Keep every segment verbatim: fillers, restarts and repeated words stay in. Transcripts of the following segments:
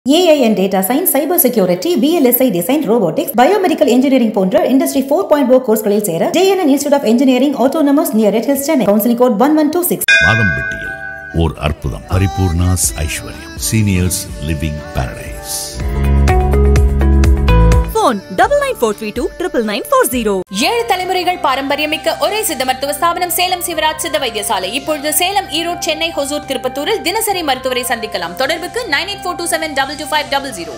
A I and data science, cyber security, V L S I design, robotics, biomedical engineering போன்ற industry four point oh கோர்ஸ்களில் Chera J N N Institute of Engineering Autonomous near Red Hills, Chennai. Counseling code one one two six. மாதம்பட்டியில் ஓர் அற்புதம். பரிபூர்ணாஸ் ஐஸ்வர்யம். Seniors Living Paradise. Phone double nine four three two triple nine four zero. ஏழு தலைமுறைகள் பாரம்பரியமிக்க ஒரே சித்த மருத்துவ ஸ்தாபனம் சேலம் சிவராஜ் சித்த வைத்தியசாலை. இப்பொழுது சேலம், ஈரோடு, சென்னை, ஹொசூர், திருப்பத்தூரில் தினசரி மருத்துவரை சந்திக்கலாம். தொடர்புக்கு nine eight four two seven double two five double zero.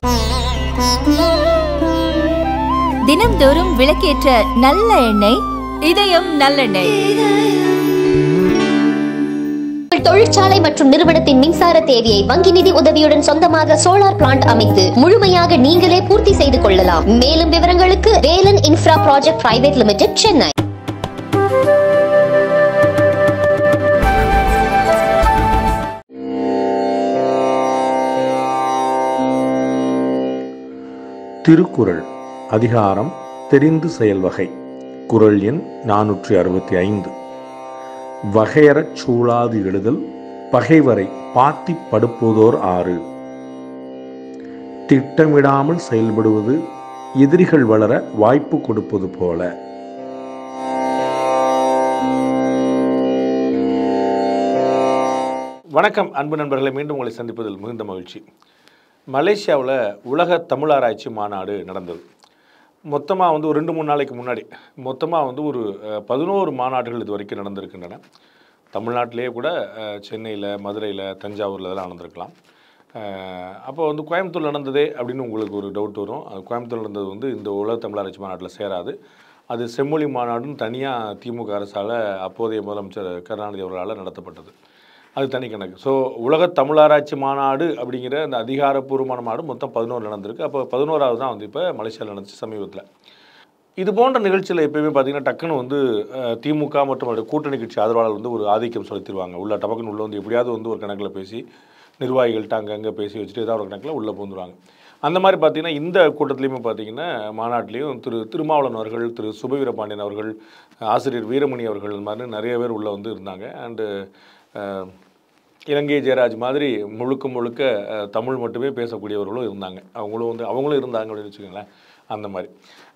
தினம்தோறும் விளக்கேற்ற நல்ல எண்ணெய் இதயம் நல்லெண்ணெய். தொழிற்சாலை மற்றும் நிறுவனத்தின் மின்சார தேவையை வங்கி நிதி உதவியுடன் சொந்தமாக சோலார் பிளான்ட் அமைத்து முழுமையாக நீங்களே பூர்த்தி செய்து கொள்ளலாம். மேலும் விவரங்களுக்கு Velan infra project private limited, Chennai. Thirukkural அதிகாரம் தெரிந்து செயல்வகை. குறள் எண் நானூற்றி அறுபத்தி ஐந்து. வகையறச் சூழாது எழுதல் பகைவரை பாத்தி படுப்போதோர் ஆறு. திட்டமிடாமல் செயல்படுவது எதிரிகள் வளர வாய்ப்பு கொடுப்பது போல. வணக்கம் அன்பு நண்பர்களை, மீண்டும் உங்களை சந்திப்பதில் மிகுந்த மகிழ்ச்சி. மலேசியாவில் உலக தமிழாராய்ச்சி மாநாடு நடந்தது. மொத்தமாக வந்து ஒரு ரெண்டு மூணு நாளைக்கு முன்னாடி மொத்தமாக வந்து ஒரு பதினோரு மாநாடுகள் இது வரைக்கும் நடந்திருக்கின்றன. தமிழ்நாட்டிலே கூட சென்னையில், மதுரையில், தஞ்சாவூரில் இதெல்லாம் நடந்திருக்கலாம். அப்போ வந்து கோயம்புத்தூர் நடந்ததே அப்படின்னு உங்களுக்கு ஒரு டவுட் வரும். அது கோயம்புத்தூர் நடந்தது வந்து இந்த உலக தமிழாராய்ச்சி மாநாட்டில் சேராது. அது செம்மொழி மாநாடுன்னு தனியாக திமுக அரசால் அப்போதைய முதலமைச்சர் கருணாநிதி அவர்களால் நடத்தப்பட்டது. அது தனி கணக்கு. ஸோ உலக தமிழாராய்ச்சி மாநாடு அப்படிங்கிற அந்த அதிகாரப்பூர்வமான மாநாடு மொத்தம் பதினோரு நடந்திருக்கு. அப்போ பதினோராவது தான் வந்து இப்போ மலேசியாவில் நடந்துச்சு சமீபத்தில். இது போன்ற நிகழ்ச்சியில் எப்போயுமே பார்த்திங்கன்னா டக்குன்னு வந்து திமுக மற்றும் அவருடைய கூட்டணி கட்சி ஆதரவாளர் வந்து ஒரு ஆதிக்கம் செலுத்திடுவாங்க. உள்ள டபக்குன்னு உள்ளே வந்து எப்படியாவது வந்து ஒரு கணக்கில் பேசி நிர்வாகிகள்கிட்ட அங்கங்கே பேசி வச்சுட்டு ஏதாவது ஒரு கணக்கில் உள்ளே பூந்துருவாங்க. அந்த மாதிரி பார்த்திங்கன்னா இந்த கூட்டத்துலேயுமே பார்த்திங்கன்னா மாநாட்டிலையும் திரு திருமாவளவன் அவர்கள், திரு சுபவீரபாண்டியன் அவர்கள், ஆசிரியர் வீரமணி அவர்கள், இந்த மாதிரி நிறைய பேர் உள்ளே வந்து இருந்தாங்க. அண்டு இலங்கை ஜெயராஜ் மாதிரி முழுக்க முழுக்க தமிழ் மட்டுமே பேசக்கூடியவர்களும் இருந்தாங்க. அவங்களும் வந்து அவங்களும் இருந்தாங்க அப்படின்னு வச்சுக்கோங்களேன். அந்த மாதிரி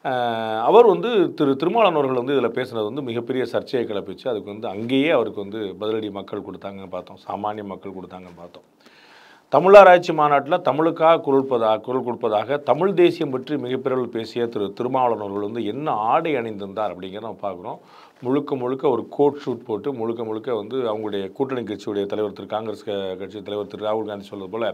அவர் வந்து திரு திருமாவளவன் அவர்கள் வந்து இதில் பேசுனது வந்து மிகப்பெரிய சர்ச்சையை கிளப்பிச்சு. அதுக்கு வந்து அங்கேயே அவருக்கு வந்து பதிலடி மக்கள் கொடுத்தாங்கன்னு பார்த்தோம், சாமானிய மக்கள் கொடுத்தாங்கன்னு பார்த்தோம். தமிழாராய்ச்சி மாநாட்டில் தமிழுக்காக குரல்பதாக குரல் கொடுப்பதாக தமிழ் தேசியம் பற்றி மிகப்பெரிய பேசிய திரு திருமாவளவன் அவர்கள் வந்து என்ன ஆடை அணிந்திருந்தார் அப்படிங்கிறத நம்ம பார்க்குறோம். முழுக்க முழுக்க ஒரு கோட் ஷூட் போட்டு முழுக்க முழுக்க வந்து அவங்களுடைய கூட்டணி கட்சியுடைய தலைவர் திரு காங்கிரஸ் கட்சி தலைவர் திரு ராகுல் காந்தி சொல்வது போல்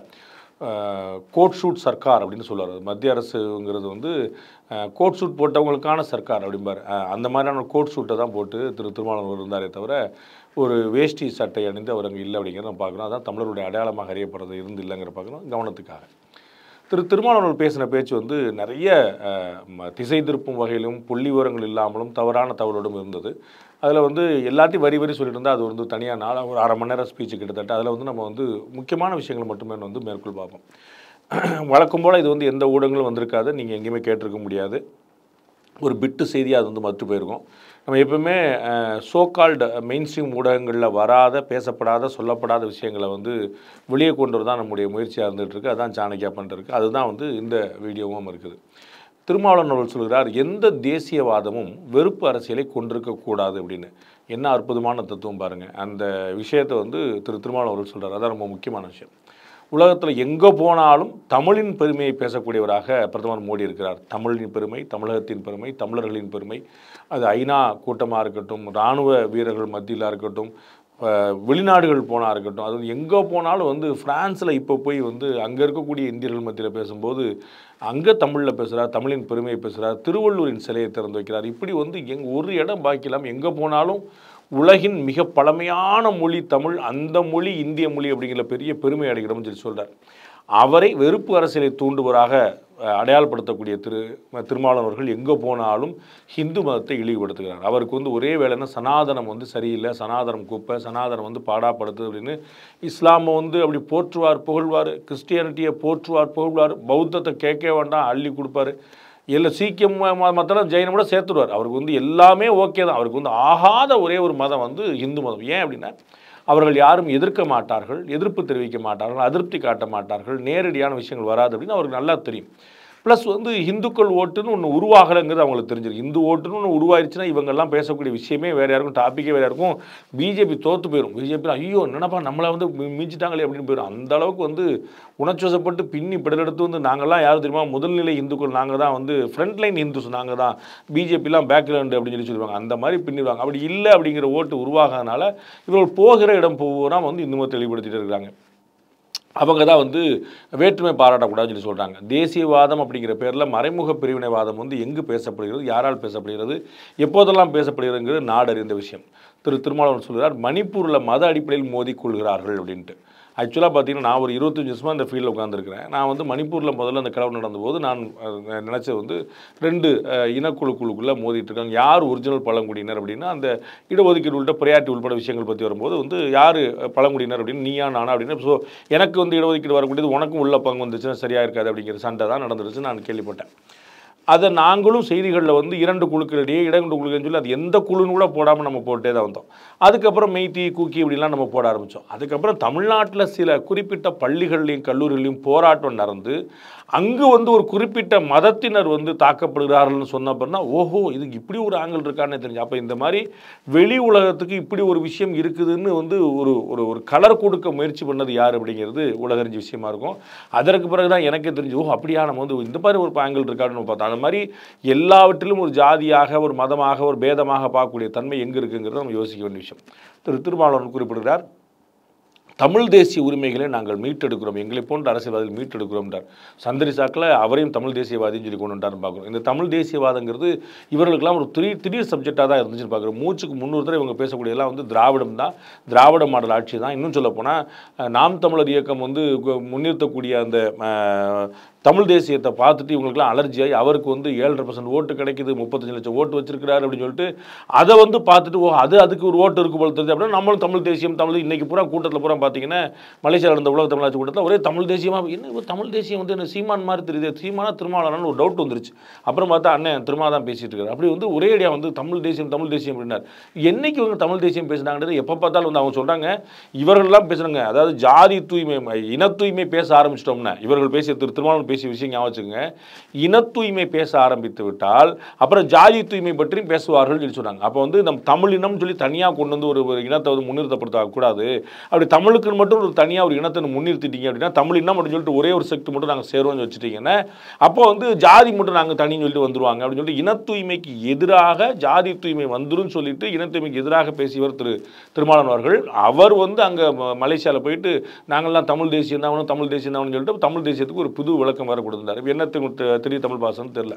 கோட் ஷூட் சர்க்கார் அப்படின்னு சொல்லுவார். மத்திய அரசுங்கிறது வந்து கோட் ஷூட் போட்டவங்களுக்கான சர்க்கார் அப்படிம்பார். அந்த மாதிரியான கோட் ஷூட்டை தான் போட்டு திரு திருமாவளவன் இருந்தாரே தவிர ஒரு வேஷ்டி சட்டை அணிந்து அவர் அங்கே இல்லை அப்படிங்கிறத நம்ம பார்க்குறோம். அதான் தமிழருடைய அடையாளமாக அறியப்படுறது இருந்து இல்லைங்கிற பார்க்குறோம். கவனத்துக்காக திரு திருமாவளவன் பேசின பேச்சு வந்து நிறைய திசை திருப்பும் வகையிலும் புள்ளி விவரங்கள் இல்லாமலும் தவறான தகவலோடும் இருந்தது. அதில் வந்து எல்லாத்தையும் வரி வரி சொல்லிட்டு இருந்தால் அது வந்து தனியாக நாளாக ஒரு அரை மணி நேரம் ஸ்பீச்சு கிட்டத்தட்ட. அதில் வந்து நம்ம வந்து முக்கியமான விஷயங்கள் மட்டுமே வந்து மேற்கொள் பார்ப்போம். வழக்கம் போல் இது வந்து எந்த ஊடகங்களும் வந்திருக்காது, நீங்கள் எங்கேயுமே கேட்டிருக்க முடியாது. ஒரு பிட்டு செய்தியாக அது வந்து மற்ற போயிருக்கும். நம்ம எப்பவுமே சோகால்டு மெயின் ஸ்ட்ரீம் ஊடகங்களில் வராத, பேசப்படாத, சொல்லப்படாத விஷயங்களை வந்து வெளியே கொண்டு வரதான் நம்முடைய முயற்சியாக இருந்துகிட்ருக்கு. அதுதான் சாணக்கியா பண்ணிருக்கு. அதுதான் வந்து இந்த வீடியோவும் இருக்குது. திருமாவளவன் அவர்கள் சொல்கிறார், எந்த தேசியவாதமும் வெறுப்பு அரசியலை கொண்டிருக்கக்கூடாது அப்படின்னு. என்ன அற்புதமான தத்துவம் பாருங்கள். அந்த விஷயத்தை வந்து திரு திருமாவளவன் அவர்கள் சொல்கிறார். அதான் ரொம்ப முக்கியமான விஷயம். உலகத்தில் எங்கே போனாலும் தமிழின் பெருமையை பேசக்கூடியவராக பிரதமர் மோடி இருக்கிறார். தமிழின் பெருமை, தமிழகத்தின் பெருமை, தமிழர்களின் பெருமை, அது ஐநா கூட்டமாக இருக்கட்டும், இராணுவ வீரர்கள் மத்தியில் இருக்கட்டும், வெளிநாடுகள் போனால் இருக்கட்டும், அது எங்கே போனாலும் வந்து ஃப்ரான்ஸில் இப்போ போய் வந்து அங்கே இருக்கக்கூடிய இந்தியர்கள் மத்தியில் பேசும்போது அங்கே தமிழில் பேசுகிறார், தமிழின் பெருமையை பேசுகிறார், திருவள்ளூரின் சிலையை திறந்து வைக்கிறார். இப்படி வந்து எங் ஒரு இடம் பாக்கிலாம் எங்கே போனாலும் உலகின் மிக பழமையான மொழி தமிழ், அந்த மொழி இந்திய மொழி அப்படிங்கிற பெரிய பெருமை அடைகிறோம்னு சொல்லி சொல்கிறார். அவரை வெறுப்பு அரசியலை தூண்டுவராக அடையாளப்படுத்தக்கூடிய திரு திருமாவளவன் அவர்கள் எங்கே போனாலும் ஹிந்து மதத்தை இழிவுபடுத்துகிறார். அவருக்கு வந்து ஒரே வேலைன்னா சனாதனம் வந்து சரியில்லை, சனாதனம் குப்பை, சனாதனம் வந்து பாடாப்படுத்துது அப்படின்னு இஸ்லாமை வந்து அப்படி போற்றுவார் புகழ்வார், கிறிஸ்டியானிட்டியை போற்றுவார் புகழ்வார், பௌத்தத்தை கேட்க வேண்டாம் அள்ளி கொடுப்பார், இல்லை சீக்கியம் மற்றெல்லாம் ஜெயினம் கூட சேர்த்துடுவார். அவருக்கு வந்து எல்லாமே ஓகே தான். அவருக்கு வந்து ஆகாத ஒரே ஒரு மதம் வந்து ஹிந்து மதம். ஏன் அப்படின்னா அவர்கள் யாரும் எதிர்க்க மாட்டார்கள், எதிர்ப்பு தெரிவிக்க மாட்டார்கள், அதிருப்தி காட்ட மாட்டார்கள், நேரடியான விஷயங்கள் வராது அப்படின்னு அவருக்கு நல்லா தெரியும். ப்ளஸ் வந்து இந்துக்கள் ஓட்டுன்னு ஒன்று உருவாகலைங்கிறது அவங்களுக்கு தெரிஞ்சிருக்கு. இந்து ஓட்டுன்னு ஒன்று உருவாயிருச்சுன்னா இவங்கெல்லாம் பேசக்கூடிய விஷயமே வேறு யாருக்கும், டாப்பிக்கே வேறு யாருக்கும். பிஜேபி தோற்று போயிடும். பிஜேபி ஐயோ என்னப்பா நம்மளை வந்து மிஞ்சிட்டாங்களே அப்படின்னு போயிடும். அந்த அளவுக்கு வந்து உணர்ச்சிவசப்பட்டு பின்னி பிடலெடுத்து வந்து நாங்கள்லாம் யாரும் தெரியுமா, முதல்நிலை இந்துக்கள் நாங்கள் தான், வந்து ஃப்ரண்ட் லைன் இந்துஸ் நாங்கள் தான், பிஜேபிலாம் பேக்ரவுண்டு அப்படின்னு சொல்லி சொல்லுவாங்க. அந்த மாதிரி பின்னிடுவாங்க. அப்படி இல்லை அப்படிங்கிற ஓட்டு உருவாகிறதுனால இவர்கள் போகிற இடம் போவோனா வந்து இன்னும் தெளிவுபடுத்திட்டு இருக்கிறாங்க. அவங்க தான் வந்து வேற்றுமை பாராட்டக்கூடாதுன்னு சொல்லி சொல்கிறாங்க. தேசியவாதம் அப்படிங்கிற பேரில் மறைமுக பிரிவினைவாதம் வந்து எங்கு பேசப்படுகிறது, யாரால் பேசப்படுகிறது, எப்போதெல்லாம் பேசப்படுகிறதுங்கிறது நாடறிந்த விஷயம். திரு திருமாவளவன் சொல்கிறார், மணிப்பூரில் மத அடிப்படையில் மோதி கொள்கிறார்கள் அப்படின்ட்டு. ஆக்சுவலாக பார்த்தீங்கன்னா நான் ஒரு இருபத்தஞ்சி வருஷமாக இந்த ஃபீல்டில் உட்காந்துருக்கிறேன். நான் வந்து மணிப்பூரில் முதல்ல அந்த கலவரம் நடந்தபோது நான் நினச்சது வந்து ரெண்டு இனக்குழுக்குழுக்குள்ளே மோதிட்டு இருக்காங்க. யார் ஒரிஜினல் பழங்குடியினர் அப்படின்னா அந்த இடஒதுக்கீடு உள்ள ப்ரையாரிட்டி உள்பட விஷயங்கள் பற்றி வரும்போது வந்து யார் பழங்குடியினர் அப்படின்னு நீயா நானா அப்படின்னு. ஸோ எனக்கு வந்து இடஒதுக்கீடு வரக்கூடியது உனக்கும் உள்ள பங்கு வந்துச்சுன்னா சரியாக இருக்காது அப்படிங்கிற சண்டை தான் நடந்துருச்சு நான் கேள்விப்பட்டேன். அதை நாங்களும் செய்திகளில் வந்து இரண்டு குழுக்களிடையே இரண்டு குழுக்கள்னு சொல்லி அது எந்த குழுன்னு கூட போடாமல் நம்ம போட்டே தான் வந்தோம். அதுக்கப்புறம் மெய்த்தி கூக்கி இப்படிலாம் நம்ம போட ஆரம்பித்தோம். அதுக்கப்புறம் தமிழ்நாட்டில் சில குறிப்பிட்ட பள்ளிகள்லையும் கல்லூரிகளையும் போராட்டம் நடந்து அங்கு வந்து ஒரு குறிப்பிட்ட மதத்தினர் வந்து தாக்கப்படுகிறார்கள்னு சொன்ன அப்புறம் தான் ஓஹோ இதுக்கு இப்படி ஒரு ஆங்கிள் இருக்கான்னு தெரிஞ்சு. அப்போ இந்த மாதிரி வெளி உலகத்துக்கு இப்படி ஒரு விஷயம் இருக்குதுன்னு வந்து ஒரு ஒரு ஒரு கலர் கொடுக்க முயற்சி பண்ணது யார் அப்படிங்கிறது உலகறிஞ்ச விஷயமா இருக்கும். அதற்கு பிறகு தான் எனக்கே தெரிஞ்சு ஓ அப்படியா நம்ம வந்து இந்த மாதிரி ஒரு ஆங்கிள் இருக்கான்னு பார்த்தோம். அந்த மாதிரி எல்லாவற்றிலும் ஒரு ஜாதியாக, ஒரு மதமாக, ஒரு பேதமாக பார்க்கக்கூடிய தன்மை எங்கே இருக்குங்கிறத நம்ம யோசிக்க வேண்டிய விஷயம். திரு திருமாவளவன் குறிப்பிடுகிறார், தமிழ் தேசிய உரிமைகளை நாங்கள் மீட்டெடுக்கிறோம், எங்களை போன்ற அரசியல்வாதிகள் மீட்டெடுக்கிறோம் என்றார். சந்திரி சாக்கில் அவரையும் தமிழ் தேசியவாதின்னு சொல்லி கொண்டு வந்தார்னு பார்க்குறோம். இந்த தமிழ் தேசியவாதங்கிறது இவர்களுக்கெல்லாம் ஒரு திடீர் திடீர் சப்ஜெக்டாக தான் இருந்துச்சுன்னு பார்க்குறோம். மூச்சுக்கு முன்னூறு தடவை இவங்க பேசக்கூடியதெல்லாம் வந்து திராவிடம் தான், திராவிட மாடல் ஆட்சி தான். இன்னும் சொல்ல போனால் நாம் தமிழர் இயக்கம் வந்து முன்னிறுத்தக்கூடிய அந்த தமிழ் தேசியத்தை பார்த்துட்டு இவங்களுக்குலாம் அலர்ஜியாகி அவருக்கு வந்து ஏழரை பர்சன்ட் ஓட்டு கிடைக்குது, முப்பத்தஞ்சு லட்சம் ஓட்டு வச்சிருக்கிறாரு அப்படின்னு சொல்லிட்டு அதை வந்து பார்த்துட்டு ஓ அது அதுக்கு ஒரு ஓட்டு இருக்கு போல தெரிஞ்சு அப்படின்னா நம்மளும் தமிழ் தேசியம் தமிழ் இன்னைக்கு பூரா கூட்டத்தில் பூரா பார்த்தீங்கன்னா மலேசியாவில் இருந்த உலக தமிழாட்சி கூட்டத்தில் ஒரே தமிழ் தேசியமாக என்ன தமிழ் தேசியம் வந்து என்ன சீமான் மாதிரி தெரியுது, சீமானா திருமாவளவன் ஒரு டவுட் வந்துருச்சு. அப்புறம் பார்த்தா அண்ணன் திருமா தான் பேசிட்டு இருக்காரு. அப்படி வந்து ஒரே ஐடியா வந்து தமிழ் தேசியம் தமிழ் தேசியம் அப்படின்னார். என்னைக்கு இவங்க தமிழ் தேசியம் பேசினாங்கிறது எப்போ பார்த்தாலும் வந்து அவங்க சொல்கிறாங்க இவர்கள்லாம் பேசுகிறாங்க. அதாவது ஜாதி தூய்மை இன தூய்மை பேச ஆரம்பிச்சிட்டோம்னா இவர்கள் பேசிய திரு திருமாவளவன் பேசிய விஷயம் ஞாபகம் வச்சுங்க. இன தூய்மை பேச ஆரம்பித்து விட்டால் அப்புறம் ஜாதி தூய்மை பற்றியும் பேசுவார்கள் சொல்லி சொன்னாங்க. அப்போ வந்து நம்ம தமிழ் இனம் சொல்லி தனியாக கொண்டு வந்து ஒரு இனத்தை வந்து முன்னிறுத்தப்படுத்த கூடாது. அப்படி தமிழுக்கு மட்டும் ஒரு தனியாக ஒரு இனத்தை முன்னிறுத்திட்டீங்க அப்படின்னா தமிழ் இனம் அப்படின்னு சொல்லிட்டு ஒரே ஒரு செக்ட் மட்டும் நாங்கள் சேருவோம்னு வச்சுட்டீங்கன்னா அப்போ வந்து ஜாதி மட்டும் நாங்கள் தனின்னு சொல்லிட்டு வந்துருவாங்க அப்படின்னு சொல்லிட்டு இன தூய்மைக்கு எதிராக ஜாதி தூய்மை வந்துடும் சொல்லிட்டு இன தூய்மைக்கு எதிராக பேசியவர் திரு திருமாவளவன் அவர்கள். அவர் வந்து அங்கே மலேசியாவில் போயிட்டு நாங்கள்லாம் தமிழ் தேசியம் தான் தமிழ் தேசியம் தான் சொல்லிட்டு தமிழ் தேசியத்துக்கு ஒரு புது விளக்கம் வேறு கொடுத்துருந்தார். என்ன திரு தமிழ் பாசன்னு தெரியல.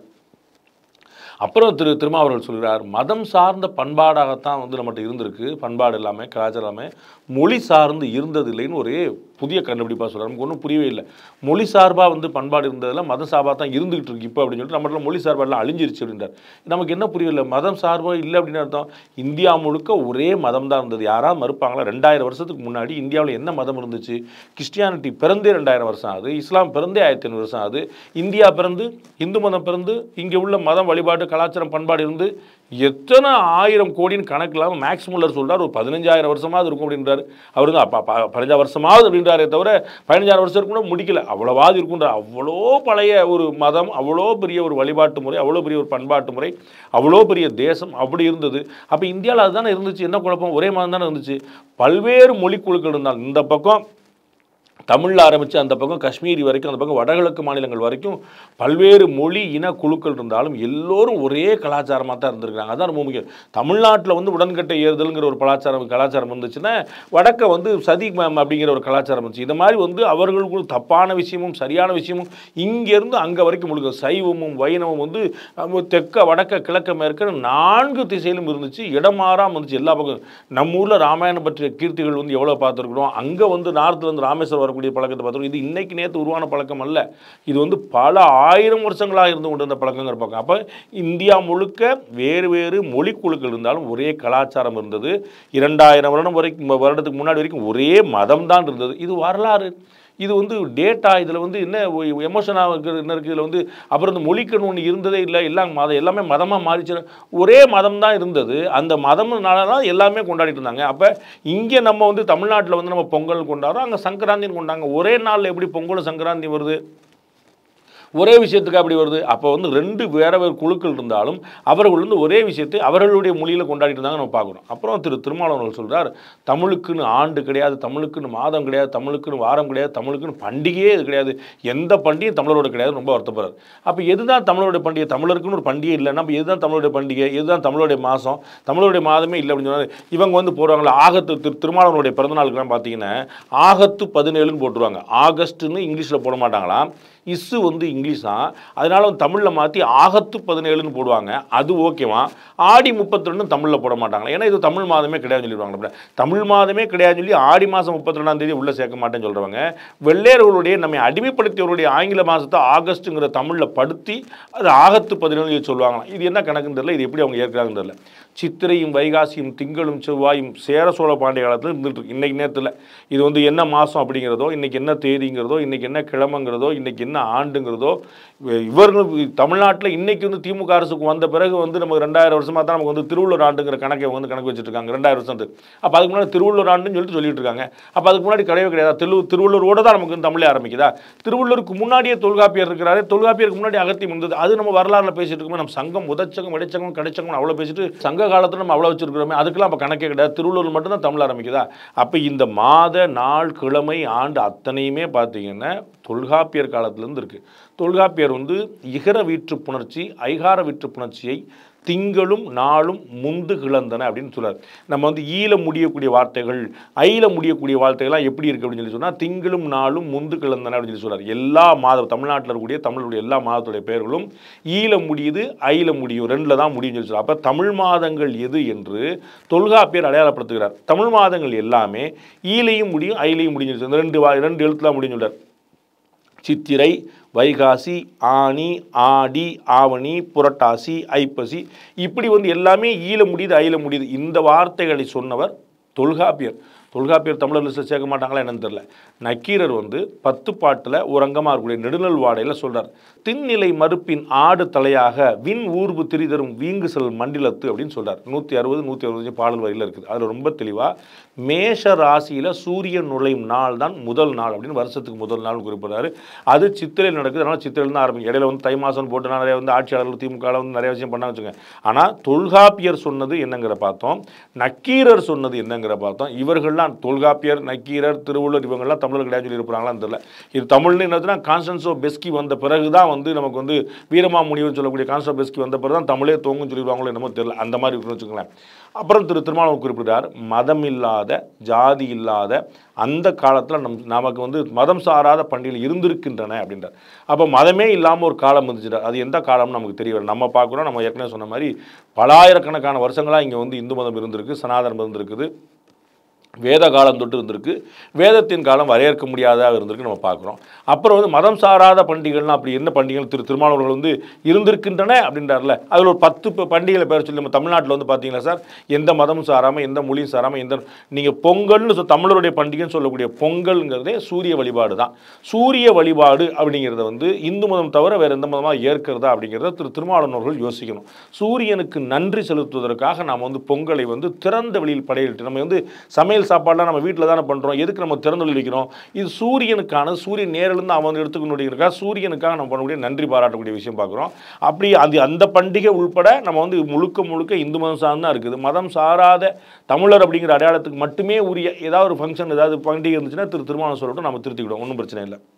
அப்புறம் திரு திருமாவளவன் சொல்கிறார், மதம் சார்ந்த பண்பாடாகத்தான் வந்து நம்மகிட்ட இருந்திருக்கு, பண்பாடு எல்லாமே கலாச்சாரம் எல்லாமே மொழி சார்ந்து இருந்ததில்லைன்னு ஒரே புதிய கண்டுபிடிப்பாக சொல்கிறார். நமக்கு ஒன்றும் புரியவே இல்லை. மொழி சார்பாக வந்து பண்பாடு இருந்ததில் மதம் சார்பாக தான் இருந்துகிட்டு இருக்கு இப்போ அப்படின்னு சொல்லிட்டு நம்மளால மொழி சார்பாக அழிஞ்சிருச்சு அப்படின்றார். நமக்கு என்ன புரியல, மதம் சார்பாக இல்லை அப்படின்னு அர்த்தம் இந்தியா முழுக்க ஒரே மதம் தான் இருந்தது. யாராவது மறுப்பாங்களா? ரெண்டாயிரம் வருஷத்துக்கு முன்னாடி இந்தியாவில் என்ன மதம் இருந்துச்சு? கிறிஸ்டியானிட்டி பிறந்தே ரெண்டாயிரம் வருஷம் ஆகுது, இஸ்லாம் பிறந்தே ஆயிரத்தி ஐநூறு வருஷம் ஆகுது, இந்தியா பிறந்து இந்து மதம் பிறந்து இங்கே உள்ள மதம் வழிபாடு கலாச்சாரம் பண்பாடு இருந்து எத்தனை ஆயிரம் கோடின்னு கணக்கு இல்லாமல் மேக்ஸ் முல்லர் சொல்கிறார் ஒரு பதினஞ்சாயிரம் வருஷமாவது இருக்கும் அப்படின்றாரு. அவர் வந்து அப்போ பதினஞ்சாயிரம் வருஷமாவது அப்படின்றாரே தவிர பதினஞ்சாயிரம் வருஷம் கூட முடிக்கல, அவ்வளோவாது இருக்குன்றார். அவ்வளோ பழைய ஒரு மதம், அவ்வளோ பெரிய ஒரு வழிபாட்டு முறை, அவ்வளோ பெரிய ஒரு பண்பாட்டு முறை, அவ்வளோ பெரிய தேசம் அப்படி இருந்தது. அப்போ இந்தியாவில் அதுதானே இருந்துச்சு. என்ன குழப்பம்? ஒரே மதம் தானே இருந்துச்சு. பல்வேறு மொழி குழுக்கள் இருந்தால் இந்த பக்கம் தமிழில் ஆரம்பித்து அந்த பக்கம் காஷ்மீரி வரைக்கும் அந்த பக்கம் வடகிழக்கு மாநிலங்கள் வரைக்கும் பல்வேறு மொழி இன குழுக்கள் இருந்தாலும் எல்லோரும் ஒரே கலாச்சாரமாக தான் இருந்திருக்காங்க. அதான் ரொம்ப முக்கியம். தமிழ்நாட்டில் வந்து உடன்கட்டை ஏறுதல்ங்கிற ஒரு கலாச்சாரம் கலாச்சாரம் இருந்துச்சுன்னா வடக்க வந்து சதி அப்படிங்கிற ஒரு கலாச்சாரம் இருந்துச்சு. இது மாதிரி வந்து அவர்களுக்கு தப்பான விஷயமும் சரியான விஷயமும் இங்கேருந்து அங்கே வரைக்கும் முழுக்க சைவமும் வைணவமும் வந்து தெற்க வடக்க கிழக்க மேற்க நான்கு திசையிலும் இருந்துச்சு. இடமாறாமல் இருந்துச்சு எல்லா பக்கம். நம்ம ஊரில் ராமாயணம் பற்றிய கீர்த்திகள் வந்து எவ்வளோ பார்த்துருக்குறோம். அங்கே வந்து நார்த்தில் வந்து ராமேஸ்வரம் கூடிய பழக்கத்தை பார்த்தோம். இது இன்னைக்கு நேற்று உருவான பழக்கம் அல்ல, இது வந்து பல ஆயிரம் வருஷங்களாக இருந்து கொண்டு வந்த பழக்கங்கிற பக்கம். அப்போ இந்தியா முழுக்க வேறு வேறு மொழி குழுக்கள் இருந்தாலும் ஒரே கலாச்சாரம் இருந்தது. இரண்டாயிரம் வருடம் வரைக்கும் வருடத்துக்கு முன்னாடி வரைக்கும் ஒரே மதம் தான் இருந்தது. இது வரலாறு. இது வந்து டேட்டா இதில் வந்து என்ன எமோஷனாக இருக்கிறது என்ன இருக்குது இதில் வந்து அப்புறம் இந்த மொழிக்கணும் ஒன்று இருந்ததே இல்லை எல்லாம் மதம் எல்லாமே மதமாக மாறிச்சு ஒரே மதம் தான் இருந்தது அந்த மதம்னால தான் எல்லாமே கொண்டாடிட்டு இருந்தாங்க அப்போ இங்கே நம்ம வந்து தமிழ்நாட்டில் வந்து நம்ம பொங்கல் கொண்டாடுறோம் அங்கே சங்கராந்தின்னு கொண்டாங்க ஒரே நாளில் எப்படி பொங்கல் சங்கராந்தி வருது ஒரே விஷயத்துக்கு அப்படி வருது அப்போ வந்து ரெண்டு வேற வேறு குழுக்கள் இருந்தாலும் அவர்கள் வந்து ஒரே விஷயத்தை அவர்களுடைய மொழியில் கொண்டாடிட்டு இருந்தாங்க நம்ம பார்க்குறோம் அப்புறம் திரு திருமாவளவன் சொல்கிறார் தமிழுக்குன்னு ஆண்டு கிடையாது தமிழுக்குன்னு மாதம் கிடையாது தமிழுக்குன்னு வாரம் கிடையாது தமிழுக்குன்னு பண்டிகையே இது கிடையாது எந்த பண்டிகையும் தமிழரோட கிடையாது ரொம்ப வருத்தப்படுறாரு அப்போ எதுதான் தமிழோட பண்டிகை தமிழருக்குன்னு ஒரு பண்டிகை இல்லைன்னா அப்போ எதுதான் தமிழோட பண்டிகை எதுதான் தமிழோடைய மாதம் தமிழோடைய மாதமே இல்லை அப்படின்னு சொன்னார் இவங்க வந்து போடுவாங்களா ஆகத்து திரு திருமாவளவனுடைய பிறந்தநாளுக்குலாம் பார்த்தீங்கன்னா ஆகத்து பதினேழுன்னு போட்டுருவாங்க ஆகஸ்ட்டுன்னு இங்கிலீஷில் போட மாட்டாங்களாம் இஸ்ஸு வந்து இங்கிலீஷ் தான் அதனால வந்து தமிழில் மாற்றி ஆகத்து பதினேழுன்னு போடுவாங்க அது ஓகேவா ஆடி முப்பத்தி ரெண்டு தமிழில் போட மாட்டாங்களா ஏன்னா இது தமிழ் மாதமே கிடையாதுன்னு சொல்லிடுவாங்க தமிழ் மாதமே கிடையாதுன்னு சொல்லி ஆடி மாதம் முப்பத்தி ரெண்டாம் தேதி உள்ளே சேர்க்க மாட்டேன்னு சொல்கிறவங்க வெள்ளையர்களுடைய நம்மை அடிமைப்படுத்தியவருடைய ஆங்கில மாதத்தை ஆகஸ்ட்டுங்கிற தமிழில் படுத்தி அது ஆகத்து பதினேழு சொல்லுவாங்களாம் இது என்ன கணக்குன்னு தெரியல இது எப்படி அவங்க ஏற்கிறாங்கன்னு தெரியல சித்திரையும் வைகாசியும் திங்களும் செவ்வாயும் சேர சோழ பாண்டிய காலத்தில் இருந்துட்டு இருக்கு இன்னைக்கு நேரத்தில் இது வந்து என்ன மாதம் அப்படிங்கிறதோ இன்னைக்கு என்ன தேதிங்கிறதோ இன்னைக்கு என்ன கிழமைங்கிறதோ இன்னைக்கு என்ன ஆண்டுங்கிறதோ இவர்கள் தமிழ்நாட்டில் இன்னைக்கு வந்து திமுக அரசுக்கு வந்த பிறகு வந்து நமக்கு ரெண்டாயிரம் வருஷமாக தான் நமக்கு வந்து திருவள்ளுவர் ஆண்டுங்கிற கணக்கை வந்து கணக்கு வச்சுட்டு இருக்காங்க ரெண்டாயிரம் வருஷம் அப்போ அதுக்கு முன்னாடி திருவள்ளுவர் ஆண்டுன்னு சொல்லிட்டு சொல்லிட்டு இருக்காங்க அப்போ அதுக்கு முன்னாடி கிடையவே கிடையாது திரு திருவள்ளுவரோட தான் நமக்கு வந்து தமிழே ஆரம்பிக்குதா திருவள்ளுவருக்கு முன்னாடியே தொல்காப்பியர் இருக்கிறாரு தொல்காப்பியருக்கு முன்னாடி அகத்தியம் இருந்தது அது நம்ம வரலாறுல பேசிட்டு இருக்கோம் நம்ம சங்கம் முதச்சங்கம் இடைச்சங்கம் கிடைச்சங்கம் அவ்வளோ பேசிட்டு சங்க காலத்தில் நம்ம அவ்வளோ வச்சிருக்கிறோமே அதுக்கெல்லாம் அப்போ கணக்கே கிடையாது திருவள்ளுவர் மட்டும்தான் தமிழ் ஆரம்பிக்குதா அப்போ இந்த மாத நாள் கிழமை ஆண்டு அத்தனையுமே பார்த்தீங்கன்னா தொல்காப்பியர் காலத்திலேருந்து இருக்குது தொல்காப்பியர் வந்து இகர வீற்று புணர்ச்சி ஐகார வீற்று புணர்ச்சியை திங்களும் நாளும் முந்து கிளந்தன அப்படின்னு சொல்றாரு நம்ம வந்து ஈல முடியக்கூடிய வார்த்தைகள் ஐல முடியக்கூடிய வார்த்தைகள்லாம் எப்படி இருக்குது அப்படின்னு சொல்லி சொன்னால் திங்களும் நாளும் முந்து கிளந்தன அப்படின்னு சொல்லி சொல்றாரு எல்லா மாதம் தமிழ்நாட்டில் இருக்கக்கூடிய தமிழுடைய எல்லா மாதத்துடைய பெயர்களும் ஈல முடியுது ஐல முடியும் ரெண்டில் தான் முடியும்னு சொல்லி சொல்றாரு அப்போ தமிழ் மாதங்கள் எது என்று தொல்காப்பியர் அடையாளப்படுத்துகிறார் தமிழ் மாதங்கள் எல்லாமே ஈலையும் முடியும் ஐலையும் முடியும் சொல்லி ரெண்டு ரெண்டு எழுத்துலாம் முடியும் சொல்றார் சித்திரை வைகாசி ஆனி ஆடி ஆவணி புரட்டாசி ஐப்பசி இப்படி வந்து எல்லாமே ஈல முடியுது ஐல முடியுது இந்த வார்த்தைகளை சொன்னவர் தொல்காப்பியர் தொல்காப்பியர் தமிழர் லிஸ்ட்டில் சேர்க்க மாட்டாங்களா என்னன்னு தெரியல நக்கீரர் வந்து பத்து பாட்டில் ஒரு அங்கமாக இருக்கக்கூடிய நெடுநல் வாடையில் சொல்கிறார் திண்நிலை மறுப்பின் ஆடு தலையாக விண் ஊர்வு திரிதரும் வீங்கு செல் மண்டிலத்து அப்படின்னு சொல்கிறார் நூற்றி அறுபது நூற்றி அறுபது பாடல் வரையில் இருக்குது அதில் ரொம்ப தெளிவாக மேஷ ராசியில் சூரியன் நுழையும் நாள் தான் முதல் நாள் அப்படின்னு வருஷத்துக்கு முதல் நாள் குறிப்பிட்றாரு அது சித்திரையில் நடக்குது அதனால் சித்திரையில் தான் ஆரம்பிக்கும் இடையில வந்து தை மாதம் போட்டு நிறைய வந்து ஆட்சியாளர்கள் திமுக வந்து நிறைய விஷயம் பண்ண வச்சுங்க ஆனால் தொல்காப்பியர் சொன்னது என்னங்கிற பார்த்தோம் நக்கீரர் சொன்னது என்னங்கிற பார்த்தோம் இவர்கள்லாம் தொல்காப்பியர் நக்கீரர் திருவள்ளுவர் இவங்கெல்லாம் தமிழர் கிடையாது சொல்லி இருப்பாங்களான்னு தெரியல இது தமிழ்னு என்னதுன்னா கான்ஸ்டன்ஸ் ஆஃப் பெஸ்கி வந்த பிறகு தான் வந்து நமக்கு வந்து வீரமா முனிவன் சொல்லக்கூடிய கான்ஸ்டன்ஸ் ஆஃப் பெஸ்கி வந்த பிறகு தான் தமிழே தோங்குன்னு சொல்லிடுவாங்களோ என்னமோ தெரியல அந்த மாதிரி இருக்குன்னு வச்சுக்கோங்களேன் அப்புறம் திரு திருமாவளவன் குறிப்பிட்டார் மதம் இல்லாத ஜாதி இல்லாத அந்த காலத்தில் நம் நமக்கு வந்து மதம் சாராத பண்டிகைகள் இருந்திருக்கின்றன அப்படின்றார் அப்போ மதமே இல்லாமல் ஒரு காலம் இருந்துச்சுட்டார் அது எந்த காலம்னு நமக்கு தெரிய வரும் நம்ம பார்க்குறோம் நம்ம ஏற்கனவே சொன்ன மாதிரி பலாயிரக்கணக்கான வருஷங்களாக இங்கே வந்து இந்து மதம் இருந்திருக்கு சனாதனம் இருந்திருக்குது வேத காலம் தொட்டு இருந்திருக்கு வேதத்தின் காலம் வரையறுக்க முடியாததாக இருந்திருக்கு நம்ம பார்க்குறோம் அப்புறம் வந்து மதம் சாராத பண்டிகைகள்லாம் அப்படி என்ன பண்டிகைகள் திரு திருமாவளவர்கள் வந்து இருந்திருக்கின்றன அப்படின்றார்ல அதில் ஒரு பத்து பண்டிகைகளை பேர் சொல்லி நம்ம தமிழ்நாட்டில் வந்து பார்த்தீங்களா சார் எந்த மதமும் சாராமல் எந்த மொழியும் சாராமல் எந்த நீங்கள் பொங்கல்னு சொல் தமிழருடைய பண்டிகைன்னு சொல்லக்கூடிய பொங்கல்ங்கிறதே சூரிய வழிபாடு தான் சூரிய வழிபாடு அப்படிங்கிறத வந்து இந்து மதம் தவிர வேறு எந்த மதமாக ஏற்கிறதா அப்படிங்கிறத திரு திருமாவளவர்கள் யோசிக்கணும் சூரியனுக்கு நன்றி செலுத்துவதற்காக நாம் வந்து பொங்கலை வந்து திறந்த வெளியில் படையிட்டு நம்ம வந்து சமையல் சாப்பாடுலாம் நம்ம வீட்டில் தானே பண்ணுறோம் எதுக்கு நம்ம திறந்து வைக்கிறோம் இது சூரியனுக்கான சூரியன் நேரிலிருந்து அவன் எடுத்துக்கணுங்கிறக்கா சூரியனுக்காக நம்ம பண்ணக்கூடிய நன்றி பாராட்டக்கூடிய விஷயம் பார்க்குறோம் அப்படி அது அந்த பண்டிகை உள்பட நம்ம வந்து முழுக்க முழுக்க இந்து மதம் சார்ந்தான் இருக்குது மதம் சாராத தமிழர் அப்படிங்கிற அடையாளத்துக்கு மட்டுமே உரிய ஏதாவது ஒரு ஃபங்க்ஷன் ஏதாவது பண்டிகை இருந்துச்சுன்னா திரு திருமாவளவன் சொல்லட்டும் நம்ம திருத்திக்கிடுவோம் ஒன்றும் பிரச்சனை இல்லை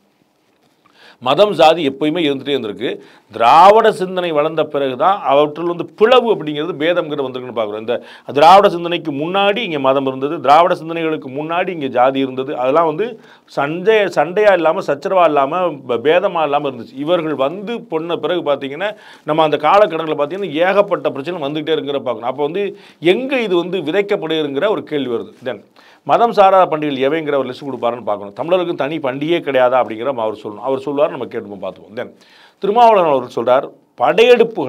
மதம் சாதி எப்பயுமே இருந்துகிட்டே இருந்திருக்கு திராவிட சிந்தனை வளர்ந்த பிறகு தான் அவற்றில் வந்து பிளவு அப்படிங்கிறது பேதம்ங்கிறது வந்திருக்குன்னு பார்க்குறோம் இந்த திராவிட சிந்தனைக்கு முன்னாடி இங்கே மதம் இருந்தது திராவிட சிந்தனைகளுக்கு முன்னாடி இங்கே ஜாதி இருந்தது அதெல்லாம் வந்து சண்டை சண்டையாக இல்லாமல் சச்சரவாக இல்லாமல் பேதமாக இல்லாமல் இருந்துச்சு இவர்கள் வந்து பொண்ண பிறகு பார்த்தீங்கன்னா நம்ம அந்த காலக்கடனில் பார்த்தீங்கன்னா ஏகப்பட்ட பிரச்சனை வந்துகிட்டே இருக்கிற பார்க்கணும் அப்போ வந்து எங்கே இது வந்து விதைக்கப்படுகிற ஒரு கேள்வி வருது தென் மதம் சாராத பண்டிகைகள் எவைங்கிற ஒரு லிஸ்ட் கொடுப்பாருன்னு பார்க்கணும் தமிழருக்கு தனி பண்டிகையே கிடையாதா அப்படிங்கிற அவர் சொல்லணும் அவர் சொல்லுவார் நம்ம கேட்டுப்போம் பார்த்துப்போம் தென் திருமாவளவன் அவர் சொல்கிறார் படையெடுப்புகளால்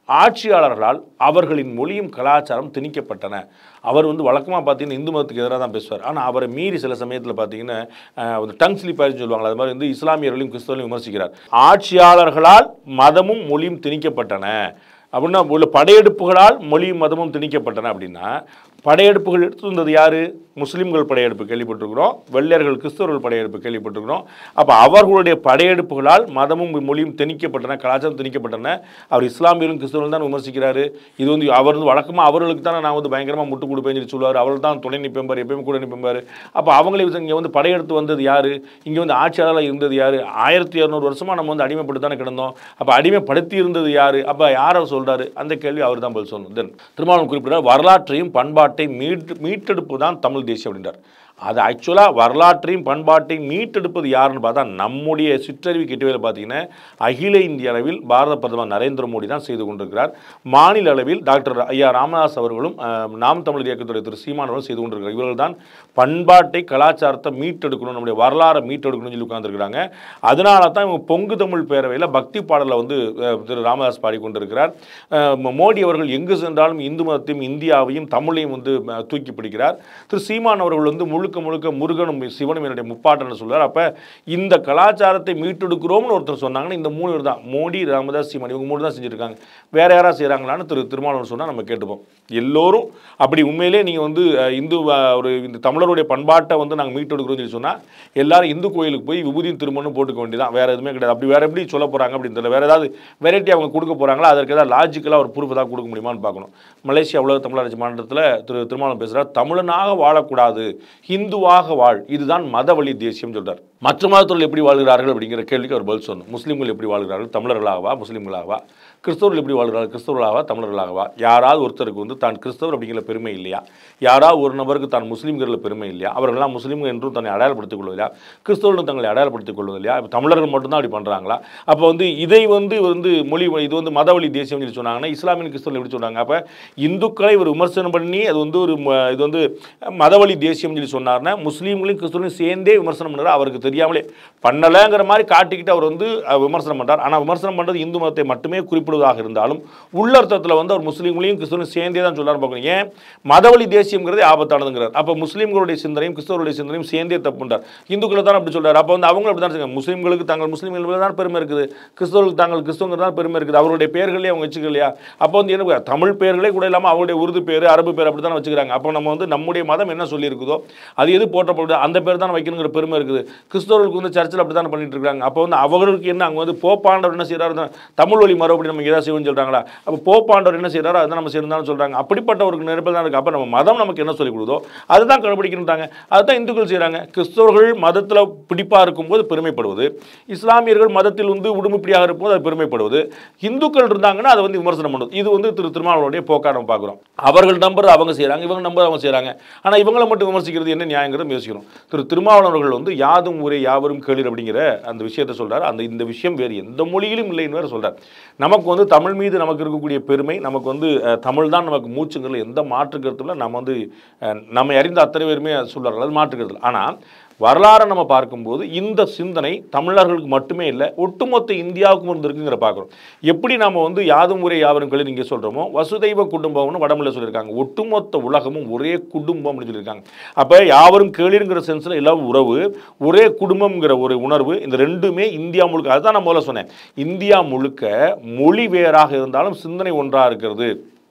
ஆட்சியாளர்களால் அவர்களின் மொழியும் கலாச்சாரம் திணிக்கப்பட்டன. அவர் வந்து வழக்கமாக பார்த்தீங்கன்னா இந்து மதத்துக்கு எதிராக தான் பேசுவார். ஆனால் அவரை மீறி சில சமயத்தில் பார்த்தீங்கன்னா ஒரு டங் ஸ்லிப்பாரின்னு சொல்லுவாங்க, அது மாதிரி வந்து இஸ்லாமியர்களையும் கிறிஸ்தவர்களையும் விமர்சிக்கிறார். ஆட்சியாளர்களால் மதமும் மொழியும் திணிக்கப்பட்டன அப்படின்னா, உள்ள படையெடுப்புகளால் மொழியும் மதமும் திணிக்கப்பட்டன அப்படின்னா, படையெடுப்புகள் எடுத்து வந்தது யார்? முஸ்லீம்கள் படையெடுப்பு கேள்விப்பட்டிருக்கிறோம், வெள்ளையர்கள் கிறிஸ்தவர்கள் படையெடுப்பு கேள்விப்பட்டிருக்கிறோம். அப்போ அவர்களுடைய படையெடுப்புகளால் மதமும் மொழியும் திணிக்கப்பட்டன, கலாச்சாரம் திணிக்கப்பட்டன. அவர் இஸ்லாமியர்களும் கிறிஸ்தவர்கள் தான் விமர்சிக்கிறாரு. இது வந்து அவர் வந்து வழக்கமாக அவர்களுக்கு தானே நான் வந்து பயங்கரமாக முட்டு கொடுப்பேன்னு சொல்லி சொல்லுவார். அவர்கள் தான் துணை நிற்பேம்பார், எப்பயுமே கூட நிற்பேம்பார். அப்போ அவங்களே இங்கே வந்து படையெடுத்து வந்தது யார்? இங்கே வந்து ஆட்சியாளராக இருந்தது யார்? ஆயிரத்தி இரநூறு வருஷமாக நம்ம வந்து அடிமைப்பட்டு தானே கிடந்தோம். அப்போ அடிமைப்படுத்தி இருந்தது யார்? அப்போ யார் அவர் சொல்கிறாரு? அந்த கேள்வி அவர் தான் பதில் சொல்லணும். தென் திருமாவளவன் குறிப்பிட்டார், வரலாற்றையும் பண்பாட்டை மீட்டு மீட்டெடுப்பு தான் தமிழ் தேசியம் அப்படின்றார். அது ஆக்சுவலாக வரலாற்றையும் பண்பாட்டையும் மீட்டெடுப்பது யாருன்னு பார்த்தா நம்முடைய சிற்றறிவு கிட்டவேல பார்த்தீங்கன்னா அகில இந்திய அளவில் பாரத பிரதமர் நரேந்திர மோடி தான் செய்து கொண்டிருக்கிறார். மாநில அளவில் டாக்டர் ஐயா ராமதாஸ் அவர்களும் நாம் தமிழர் இயக்கத்துடைய திரு சீமான் அவர்களும் செய்து கொண்டிருக்கிறார். இவர்கள் தான் பண்பாட்டை கலாச்சாரத்தை மீட்டெடுக்கணும், நம்முடைய வரலாறை மீட்டெடுக்கணும்னு சொல்லி உட்கார்ந்துருக்கிறாங்க. அதனால தான் இவங்க பொங்கு தமிழ் பேரவையில் பக்தி பாடலை வந்து திரு ராமதாஸ் பாடிக்கொண்டிருக்கிறார். மோடி அவர்கள் எங்கு சென்றாலும் இந்து மதத்தையும் இந்தியாவையும் தமிழையும் வந்து தூக்கி பிடிக்கிறார். திரு சீமான் அவர்கள் வந்து முழு முழுக்க முழுக்க முருகனும் சிவனும் என்னுடைய முப்பாட்டன்னு சொல்றார். அப்ப இந்த கலாச்சாரத்தை மீட்டெடுக்கிறோம்னு ஒருத்தர் சொன்னாங்கன்னா இந்த மூணு பேர் தான், மோடி, ராமதாஸ், சீமான், இவங்க மூணு தான் செஞ்சிருக்காங்க. வேற யாரா செய்யறாங்களான்னு திரு திருமாவளவன் சொன்னா நம்ம கேட்டுப்போம். எல்லோரும் அப்படி உண்மையிலே நீங்க வந்து இந்து ஒரு இந்த தமிழருடைய பண்பாட்டை வந்து நாங்கள் மீட்டெடுக்கிறோம் சொல்லி சொன்னா எல்லாரும் இந்து கோயிலுக்கு போய் விபூதியும் திருமணம் போட்டுக்க வேண்டியதான், வேற எதுவுமே கிடையாது. அப்படி வேற எப்படி சொல்ல போறாங்க அப்படின்னு தெரியல. வேற ஏதாவது வெரைட்டி அவங்க கொடுக்க போறாங்களா? அதற்கு ஏதாவது லாஜிக்கலா ஒரு ப்ரூஃப் தான் கொடுக்க முடியுமான்னு பார்க்கணும். மலேசியா உலக தமிழராட்சி மாநிலத்தில் திரு திருமாவளவன் பேசுறார், தமிழனாக வாழக்கூடாது, இந்துவாக வாழ், இதுதான் மதவழி தேசியம் சொல்றார். மற்ற மதத்தவர்கள் எப்படி வாழ்கிறார்கள் அப்படிங்கிற கேள்விக்கு அவர் பதில் சொல்லணும். முஸ்லீம்கள் எப்படி வாழ்கிறார்கள்? தமிழர்களாகவா முஸ்லீம்களாகவா? கிறிஸ்தவர்கள் எப்படி வாழ்கிறார்கள்? கிறிஸ்தவர்களாகவா தமிழர்களாகவா? யாராவது ஒருத்தருக்கு வந்து தான் கிறிஸ்தவர் அப்படிங்கிற பெருமை இல்லையா? யாராவது ஒரு நபருக்கு தான் முஸ்லீம்கிற பெருமை இல்லையா? அவர்களெல்லாம் முஸ்லீம்கள் என்றும் தன்னை அடையாளப்படுத்திக் கொள்வதில்லையா? கிறிஸ்தவர்களும் தங்களை அடையாளப்படுத்திக் கொள்வதில்லையா? தமிழர்கள் மட்டும்தான் அப்படி பண்ணுறாங்களா? அப்போ வந்து இதை வந்து வந்து மொழி இது வந்து மதவழி தேசியம் சொல்லி சொன்னாங்கன்னா இஸ்லாமிய கிறிஸ்தவர்கள் எப்படி சொல்கிறாங்க? அப்போ இந்துக்களை ஒரு விமர்சனம் பண்ணி அது வந்து ஒரு இது வந்து மதவழி தேசியம் சொல்லி சொன்னார்னா முஸ்லீம்களையும் கிறிஸ்தவர்களையும் சேர்ந்தே விமர்சனம் பண்ணுறாரு. அவருக்கு தெரியாமலே பண்ணலைங்கிற மாதிரி காட்டிக்கிட்டு அவர் வந்து விமர்சனம் பண்ணுறார். ஆனால் விமர்சனம் பண்ணுறது இந்து மதத்தை மட்டுமே குறிப்பிடுவதாக இருந்தாலும் உள்ளர்த்தத்தில் வந்து அவர் முஸ்லீம்களையும் கிறிஸ்தவர்களையும் சேர்ந்தே தான் சொல்லார். பார்க்கணும் ஏன் மதவழி தேசியம்ங்கிறது ஆபத்தானதுங்கிறார். அப்போ முஸ்லீம்களுடைய சிந்தனையும் கிறிஸ்தவருடைய சிந்தனையும் சேர்ந்தே தப்பு பண்ணுறார். இந்துக்களை தான் அப்படி சொல்றாரு. அப்போ வந்து அவங்க அப்படி தான் செய்வாங்க. முஸ்லீம்களுக்கு தாங்கள் முஸ்லீம்கள் தான் பெருமை இருக்குது, கிறிஸ்தவர்களுக்கு தாங்கள் கிறிஸ்தவங்கள் தான் பெருமை இருக்குது. அவருடைய பெயர்களே அவங்க வச்சுக்கலையா? அப்போ வந்து என்ன தமிழ் பெயர்களே கூட இல்லாமல் அவருடைய உருது பேர், அரபு பேர் அப்படி தான் வச்சுக்கிறாங்க. அப்போ நம்ம வந்து நம்முடைய மதம் என்ன சொல்லி இருக்குதோ அது எது போற்றப்படுது அந்த பேர் தான் வைக்கணுங்கிற பெருமை இருக்குது. கிறிஸ்தவர்களுக்கு வந்து சர்ச்சில் அப்படி தான் பண்ணிட்டு இருக்காங்க. அப்போ வந்து அவர்களுக்கு என்ன அங்கே வந்து போப்பாண்டவர் என்ன செய்யறாரு? தமிழ் வழி மறுபடி நம்ம ஏதாவது செய்வோம்னு சொல்றாங்களா? அப்போ போப்பாண்டவர் என்ன செய்யறாரோ அதை நம்ம செய்யணும் சொல்றாங்க. அப்படிப்பட்டவருக்கு நிரப்பல் தான் இருக்கு. அப்போ நம்ம மதம் நமக்கு என்ன சொல்லிக் கொடுதோ அதுதான் கடைபிடிக்கிறாங்க. அதுதான் இந்துக்கள் செய்யறாங்க. கிறிஸ்தவர்கள் மதத்தில் பிடிப்பா இருக்கும்போது பெருமைப்படுவது, இஸ்லாமியர்கள் மதத்தில் வந்து உடுமைப்படியாக இருக்கும்போது அது பெருமைப்படுவது, இந்துக்கள் இருந்தாங்கன்னா அதை வந்து விமர்சனம் பண்ணுவது. இது வந்து திரு திருமாவளவனுடைய போக்கா நம்ம பார்க்குறோம். அவர்கள் நம்புறது அவங்க செய்யறாங்க, இவங்க நம்புறது அவங்க செய்யறாங்க. ஆனால் இவங்களை மட்டும் விமர்சிக்கிறது என்ன நியாயங்கிறத யோசிக்கிறோம். திரு திருமாவளவர்கள் வந்து யாதும் ஊரே யாவரும் கேளீர் அப்படிங்கிற அந்த விஷயத்தை சொல்றாரு. அந்த இந்த விஷயம் வேறு எந்த மொழியிலும் இல்லைன்னு வேற சொல்றார். நமக்கு வந்து தமிழ் மீது நமக்கு இருக்கக்கூடிய பெருமை, நமக்கு வந்து தமிழ் தான் நமக்கு மூச்சுங்கிறதுல எந்த மாற்று கருத்துல நம்ம வந்து நம்ம அறிந்த அத்தனை பேருமே சொல்றார்கள், அது மாற்று கருத்துல. ஆனால் வரலாறு நம்ம பார்க்கும்போது இந்த சிந்தனை தமிழர்களுக்கு மட்டுமே இல்லை, ஒட்டுமொத்த இந்தியாவுக்கும் இருந்திருக்குங்கிற பார்க்குறோம். எப்படி நம்ம வந்து யாதும் ஊரே யாவரும் கேளீர் இங்கே சொல்கிறோமோ வசுதைவ குடும்பம்னு வடமொழியில் சொல்லியிருக்காங்க. ஒட்டுமொத்த உலகமும் ஒரே குடும்பம் அப்படின்னு சொல்லியிருக்காங்க. அப்போ யாவரும் கேளீருங்கிற சென்ஸில் எல்லாம் உறவு, ஒரே குடும்பம்ங்கிற ஒரு உணர்வு, இந்த ரெண்டுமே இந்தியா முழுக்க. அதுதான் நான் முதல்ல சொன்னேன், இந்தியா முழுக்க மொழி வேறாக இருந்தாலும் சிந்தனை ஒன்றாக இருக்கிறது.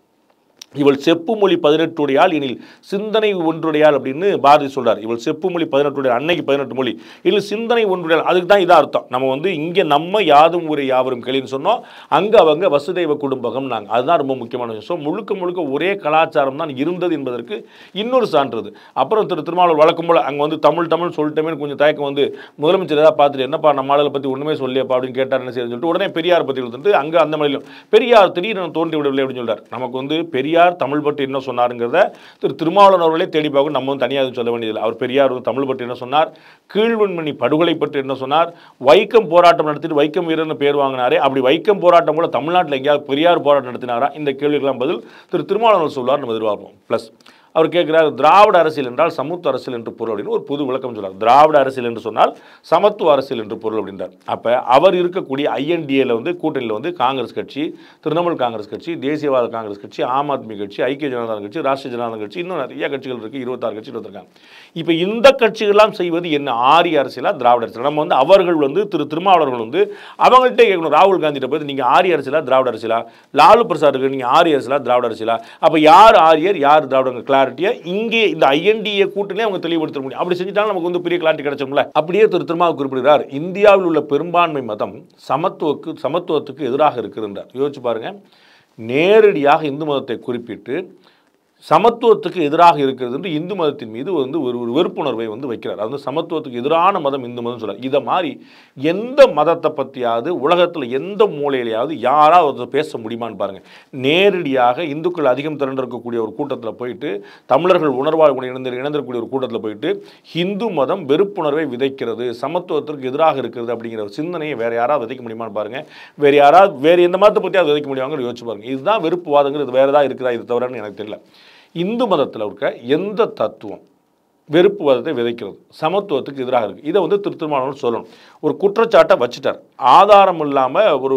இவள் செப்பு மொழி பதினெட்டுடையால் எனில் சிந்தனை ஒன்றுடையால் அப்படின்னு பாரதி சொல்றார். இவள் செப்பு மொழி பதினெட்டுடைய அன்னைக்கு பதினெட்டு மொழி இல்லை சிந்தனை ஒன்றுடையால். அதுக்கு தான் இதான் அர்த்தம். நம்ம வந்து இங்கே நம்ம யாதும் ஊரே யாவரும் கேளீர்னு சொன்னோம், அங்கே அவங்க வசுதெய்வ குடும்பகம் நாங்கள். அதுதான் ரொம்ப முக்கியமான விஷயம். ஸோ முழுக்க முழுக்க ஒரே கலாச்சாரம் தான் இருந்தது என்பதற்கு இன்னொரு சான்றது. அப்புறம் திரு திருமாவளவன் வழக்கம் போல அங்கே வந்து தமிழ் தமிழ் சொல்லிட்டமே கொஞ்சம் தயக்கம் வந்து முதலமைச்சர் ஏதாவது பார்த்துட்டு என்னப்பா நம்ம ஆளுகளை பற்றி ஒன்றுமே சொல்லியப்பா அப்படின்னு கேட்டார். என்ன செய்யணும்னு சொல்லிட்டு உடனே பெரியார் பற்றி கொடுத்துட்டு அங்கே அந்த மொழியிலும் பெரியார் திடீர்னு தோன்றி விடவில்லை அப்படின்னு சொல்றார். நமக்கு வந்து பெரியார் தமிழ் பற்றி என்ன சொன்னாருங்கிறத திரு திருமாவளவன் அவர்களே தேடி பார்க்க நம்ம வந்து தனியாக சொல்ல வேண்டியதில்லை. அவர் பெரியார் தமிழ் பற்றி என்ன சொன்னார், கீழ்வன்மணி படுகொலை பற்றி என்ன சொன்னார், வைக்கம் போராட்டம் நடத்திட்டு வைக்கம் வீரர்னு பேர் வாங்கினாரே, அப்படி வைக்கம் போராட்டம் கூட தமிழ்நாட்டில் எங்கேயாவது பெரியார் போராட்டம் நடத்தினாரா? இந்த கேள்விக்கெல்லாம் பதில் திரு திருமாவளவன் சொல்வார், நம்ம எதிர்பார்ப்போம். பிளஸ் அவர் கேட்குறாரு, திராவிட அரசியல் என்றால் சமத்துவ அரசியல் என்று பொருள் அப்படின்னு ஒரு புது விளக்கம் சொல்றார். திராவிட அரசியல் என்று சொன்னால் சமத்துவ அரசியல் என்று பொருள் அப்படின்றார். அப்போ அவர் இருக்கக்கூடிய ஐஎன்டிஏல வந்து கூட்டணியில் வந்து காங்கிரஸ் கட்சி, திரிணாமுல் காங்கிரஸ் கட்சி, தேசியவாத காங்கிரஸ் கட்சி, ஆம் ஆத்மி கட்சி, ஐக்கிய ஜனதா கட்சி, ராஷ்டிரிய ஜனதா கட்சி, இன்னும் நிறைய கட்சிகள் இருக்குது. இருபத்தாறு கட்சிகள் இருக்காங்க. இப்போ இந்த கட்சிகள்லாம் செய்வது என்ன? ஆரிய அரசியலா திராவிட அரசியல்? நம்ம வந்து அவர்கள் வந்து திரு திருமாவளவர்கள் வந்து அவங்கள்ட்ட கேட்கணும். ராகுல் காந்திட்ட போய் நீங்கள் ஆரிய அரசியலா திராவிட அரசியலா, லாலு பிரசாத் இருக்கு நீங்கள் ஆரிய அரசியலா திராவிட அரசியலா, அப்போ யார் ஆரியர் யார் திராவிடங்க கிளாரிட்டியா இங்கே இந்த ஐஎன்டிஏ கூட்டணியே அவங்க தெளிவுபடுத்த முடியும். அப்படி செஞ்சுட்டாலும் நமக்கு வந்து பெரிய கிளாரிட்டி கிடைச்சோம்ல. அப்படியே திரு திருமாவளவன் குறிப்பிடுகிறார், இந்தியாவில் உள்ள பெரும்பான்மை மதம் சமத்துவக்கு சமத்துவத்துக்கு எதிராக இருக்குதுன்றார். யோசிச்சு பாருங்க, நேரடியாக இந்து மதத்தை குறிப்பிட்டு சமத்துவத்துக்கு எதிராக இருக்கிறது என்று இந்து மதத்தின் மீது வந்து ஒரு ஒரு வெறுப்புணர்வை வந்து வைக்கிறார். அது வந்து சமத்துவத்துக்கு எதிரான மதம் இந்து மதம் சொல்றார். இதை மாதிரி எந்த மதத்தை பற்றியாவது உலகத்தில் எந்த மூலையிலையாவது யாராவது பேச முடியுமான்னு பாருங்கள். நேரடியாக இந்துக்கள் அதிகம் திரண்டிருக்கக்கூடிய ஒரு கூட்டத்தில் போயிட்டு, தமிழர்கள் உணர்வாக இணைந்து இணைந்திருக்கக்கூடிய ஒரு கூட்டத்தில் போயிட்டு இந்து மதம் வெறுப்புணர்வை விதைக்கிறது, சமத்துவத்திற்கு எதிராக இருக்கிறது அப்படிங்கிற ஒரு சிந்தனையை வேறு யாராவது விதைக்க முடியுமான்னு பாருங்கள். வேறு யாராவது வேறு எந்த மதத்தை பற்றியாவது விதைக்க முடியுமாங்கன்னு யோசிச்சு பாருங்கள். இதுதான் வெறுப்புவாதங்கிறது. வேறு ஏதாவது இருக்கிறா இது தவிரன்னு எனக்கு தெரியல. இந்து மதத்தில் இருக்க எந்த தத்துவம் வெறுப்புவாதத்தை விதைக்கிறது, சமத்துவத்துக்கு எதிராக இருக்குது, இதை வந்து திரு திருமாவளவன் சொல்லணும். ஒரு குற்றச்சாட்டை வச்சுட்டார். ஆதாரம் இல்லாமல் ஒரு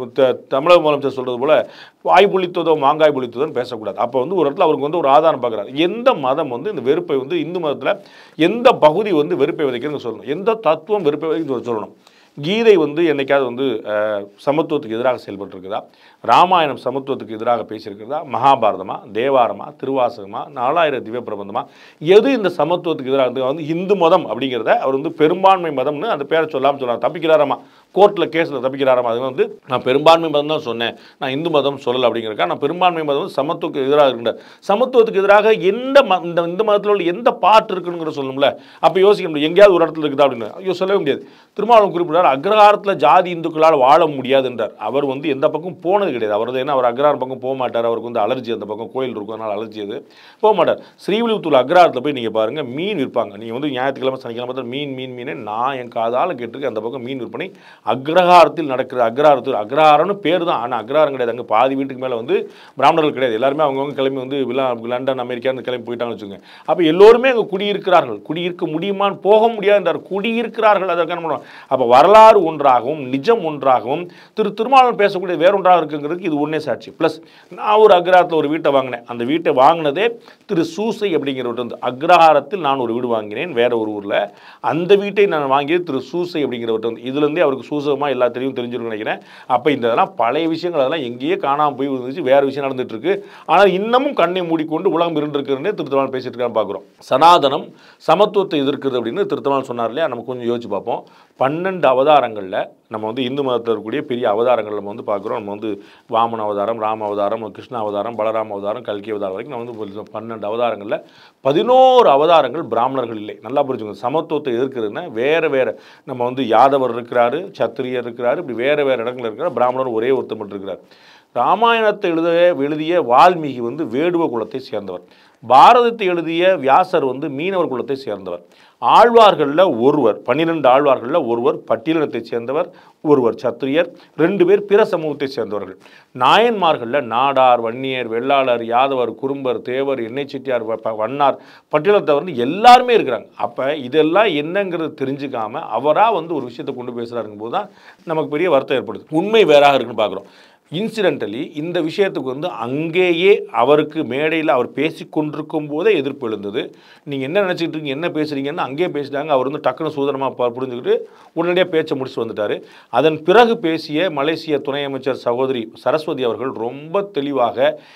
தமிழக முதலமைச்சர் சொல்கிறது போல் வாய் புளித்ததோ மாங்காய் புளித்ததோன்னு பேசக்கூடாது. அப்போ வந்து ஒரு இடத்துல அவருக்கு வந்து ஒரு ஆதாரம் பார்க்குறாரு. எந்த மதம் வந்து இந்த வெறுப்பை வந்து இந்து மதத்தில் எந்த பகுதி வந்து வெறுப்பை விதைக்கிறதுன்னு சொல்லணும், எந்த தத்துவம் வெறுப்பை விதைக்கிறது சொல்லணும். கீதை வந்து என்னைக்காவது வந்து சமத்துவத்துக்கு எதிராக செயல்பட்டுருக்குதா? ராமாயணம் சமத்துவத்துக்கு எதிராக பேசியிருக்கிறதா? மகாபாரதமா, தேவாரமா, திருவாசகமா, நாலாயிரம் திவ்ய பிரபந்தமா, எது இந்த சமத்துவத்துக்கு எதிராக வந்து இந்து மதம் அப்படிங்கிறத அவர் வந்து பெரும்பான்மை மதம்னு அந்த பேரை சொல்லாமல் சொல்லார். தப்பிக்கிறாராமா, கோர்ட்டில் கேஸில் தப்பிக்கிறாராமா. அது வந்து நான் பெரும்பான்மை மதம் தான் சொன்னேன், நான் இந்து மதம் சொல்லலை அப்படிங்கிறக்கா நான் பெரும்பான்மை மதம் வந்து சமத்துவத்துக்கு எதிராக இருக்கின்ற சமத்துவத்துக்கு எதிராக எந்த ம இந்த இந்த மதத்தில் உள்ள எந்த பாட்டு இருக்குங்கிற சொல்லணும்ல. அப்போ யோசிக்க முடியும், எங்கேயாவது ஒரு இடத்துல இருக்குதா அப்படின்னு ஐயோ சொல்லவே முடியாது. திருமாவளவன் குறிப்பிட்டார், அக்ரஹாரத்தில் ஜாதி இந்துக்களால் வாழ முடியாது என்றார். அவர் வந்து எந்த பக்கம் போனது கிடையாது. அவர் ஏன்னா அவர் அக்ரஹாரம் பக்கம் போக மாட்டார். அவருக்கு வந்து அலர்ஜி, அந்த பக்கம் கோயில் இருக்கும், அதனால் அலர்ஜி, அது போக மாட்டார். ஸ்ரீவில்லிபுத்தூர் அக்ரஹாரத்தில் போய் நீங்கள் பாருங்கள், மீன் விற்பாங்க. நீங்கள் வந்து ஞாயிற்றுக்கிழமை சனிக்கிழமை மீன் மீன் மீனே நான் என் காதால் கேட்டிருக்கேன். அந்த பக்கம் மீன் விற்பனை அக்ரஹாரத்தில் நடக்கிற அக்ரஹாரத்தில் அக்ரஹாரம்னு பேர் தான், ஆனால் அக்ரஹாரம் கிடையாது. அங்கே பாதி வீட்டுக்கு மேலே வந்து பிராமணர்கள் கிடையாது. எல்லாருமே அவங்கவுங்க கிளம்பி வந்து லண்டன் அமெரிக்கான்னு கிளம்பி போயிட்டாங்கன்னு வச்சுக்கோங்க. அப்போ எல்லோருமே அங்கே குடியிருக்கிறார்கள். குடியிருக்க முடியுமான்னு போக முடியாது என்றார். குடியிருக்கிறார்கள். அதற்கான பண்ணுவாங்க. அப்போ வரலாறு ஒன்றாகவும் நிஜம் ஒன்றாகவும் திரு திருமாவளவன் பேசக்கூடிய வேறொன்றாக இருக்குங்கிறதுக்கு இது ஒன்றே சாட்சி. ப்ளஸ் நான் ஒரு அக்ரஹாரத்தில் ஒரு வீட்டை வாங்கினேன். அந்த வீட்டை வாங்கினதே திரு சூசை அப்படிங்கிறவர் வந்து அக்ரஹாரத்தில் நான் ஒரு வீடு வாங்கினேன் வேற ஒரு ஊரில். அந்த வீட்டை நான் வாங்கியது திரு சூசை அப்படிங்கிறவர் வந்து. இதுலேருந்தே அவருக்கு சூசகமாக எல்லா தெரியும் தெரிஞ்சிருக்குன்னு நினைக்கிறேன். அப்போ இந்த இதெல்லாம் பழைய விஷயங்கள் அதெல்லாம் எங்கேயே காணாமல் போய் வந்துச்சு, வேறு விஷயம் நடந்துட்டு இருக்கு. ஆனால் இன்னமும் கண்ணை மூடிக்கொண்டு உலகம் இருந்திருக்குன்னு திரு திருமாவளவன் பேசிட்டு இருக்கான்னு பார்க்குறோம். சனாதனம் சமத்துவத்தை எதிர்க்கிறது அப்படின்னு திரு திருமாவளவன் சொன்னார் இல்லையா. நம்ம கொஞ்சம் யோசிச்சு பார்ப்போம். பன்னெண்டு அவதாரங்களில் நம்ம வந்து இந்து மதத்தில் இருக்கக்கூடிய பெரிய அவதாரங்கள் நம்ம வந்து பார்க்குறோம். நம்ம வந்து வாமன அவதாரம், ராம அவதாரம், கிருஷ்ண அவதாரம், பலராம அவதாரம், கல்கி அவதாரம் வரைக்கும் நம்ம வந்து பன்னெண்டு அவதாரங்களில் பதினோரு அவதாரங்கள் பிராமணர்கள் இல்லை. நல்லா புரிஞ்சுக்கோங்க. சமத்துவத்தை எதிர்க்கிறதுனா வேறு வேறு நம்ம வந்து யாதவர் இருக்கிறாரு, சத்திரியர் இருக்கிறாரு, இப்படி வேறு வேறு இடங்கள் இருக்கிறார். பிராமணர் ஒரே ஒருத்தர் மட்டும் இருக்கிறார். ராமாயணத்தை எழுத எழுதிய வால்மீகி வந்து வேடுவ குலத்தை சேர்ந்தவர். பாரதத்தை எழுதிய வியாசர் வந்து மீனவர் குலத்தை சேர்ந்தவர். ஆழ்வார்களில் ஒருவர், பன்னிரெண்டு ஆழ்வார்களில் ஒருவர் பட்டியலினத்தை சேர்ந்தவர், ஒருவர் சத்திரியர், ரெண்டு பேர் பிற சமூகத்தை சேர்ந்தவர்கள். நாயன்மார்களில் நாடார், வன்னியர், வெள்ளாளர், யாதவர், குறும்பர், தேவர், எண்ணெய் செட்டியார், வண்ணார், பட்டியலத்தவர் எல்லாருமே இருக்கிறாங்க. அப்போ இதெல்லாம் என்னங்கிறது தெரிஞ்சுக்காம அவராக வந்து ஒரு விஷயத்தை கொண்டு பேசுகிறாருங்கும் போது தான் நமக்கு பெரிய வருத்தம் ஏற்படுது. உண்மை வேறாக இருக்குன்னு பார்க்குறோம். இன்சிடென்டலி இந்த விஷயத்துக்கு வந்து அங்கேயே அவருக்கு மேடையில் அவர் பேசி கொண்டிருக்கும் போதே எதிர்ப்பு எழுந்தது. நீங்கள் என்ன நினச்சிக்கிட்டு இருக்கீங்க, என்ன பேசுகிறீங்கன்னு அங்கேயே பேசிட்டாங்க. அவர் வந்து டக்குனு சூதனமாக புரிஞ்சுக்கிட்டு உடனடியாக பேச்சை முடிச்சு வந்துட்டார். அதன் பிறகு பேசிய மலேசிய துணை அமைச்சர் சகோதரி சரஸ்வதி அவர்கள் ரொம்ப தெளிவாக,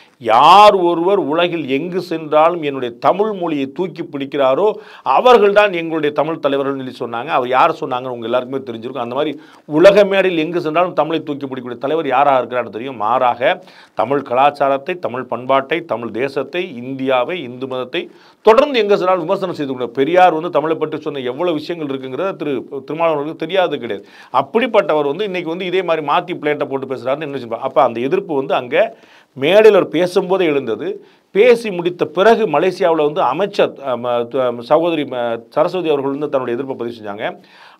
யார் ஒருவர் உலகில் எங்கு சென்றாலும் என்னுடைய தமிழ் மொழியை தூக்கி பிடிக்கிறாரோ அவர்கள்தான் எங்களுடைய தமிழ் தலைவர்கள் சொல்லி சொன்னாங்க. அவர் யார் சொன்னாங்கன்னு உங்கள் எல்லாருக்குமே தெரிஞ்சிருக்கும். அந்த மாதிரி உலக மேடையில் எங்கு சென்றாலும் தமிழை தூக்கி பிடிக்கக்கூடிய தலைவர் யாராக இருக்கிறார் தெரியும். மாறாக தமிழ் கலாச்சாரத்தை, தமிழ் பண்பாட்டை, தமிழ் தேசத்தை, இந்தியாவை, இந்து மதத்தை தொடர்ந்து எங்கே சொன்னாலும் விமர்சனம் செய்து கொண்ட பெரியார் வந்து தமிழை பற்றி சொன்ன எவ்வளவு விஷயங்கள் இருக்குங்கிறத திரு திருமாவளவனுக்கு தெரியாது கிடையாது. அப்படிப்பட்டவர் வந்து இன்னைக்கு வந்து இதே மாதிரி மாற்றி பிளேட்டை போட்டு பேசுகிறாருன்னு என்ன சொல்லுவாங்க. அப்போ அந்த எதிர்ப்பு வந்து அங்கே மேடையில் அவர் பேசும்போதே எழுந்தது. பேசி முடித்த பிறகு மலேசியாவில் வந்து அமைச்சர் சகோதரி சரஸ்வதி அவர்கள் வந்து தன்னுடைய எதிர்ப்பை பதிவு செஞ்சாங்க.